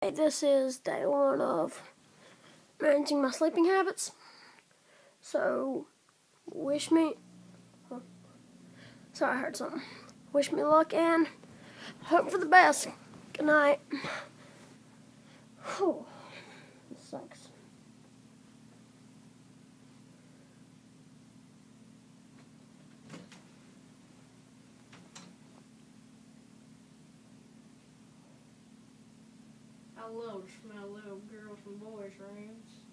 This is day 1 of managing my sleeping habits. So, wish me... Sorry, I heard something. Wish me luck and hope for the best. Good night. Whew. This sucks. I love to smell little girls and boys' rooms.